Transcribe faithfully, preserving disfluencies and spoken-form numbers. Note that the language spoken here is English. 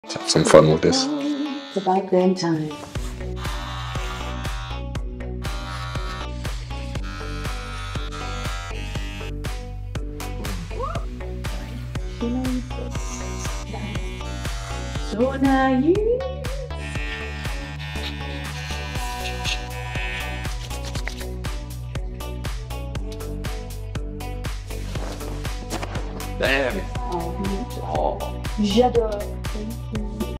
Let's have some fun with this. It's about damn time. So now you. Damn. Oh, j'adore.